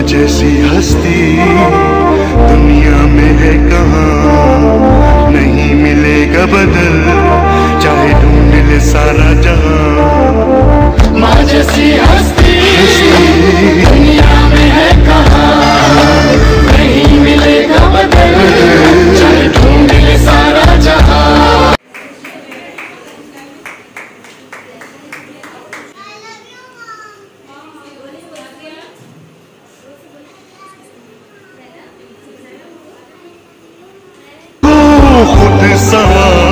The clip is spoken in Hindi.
जैसी हस्ती दुनिया में है कहाँ, नहीं मिलेगा बदल चाहे ढूंढ ले सारा जहां। माँ जैसी हस्ती दुनिया में है कहाँ, नहीं मिलेगा बदल चाहे ढूंढ ले सारा जहां। खुद सवार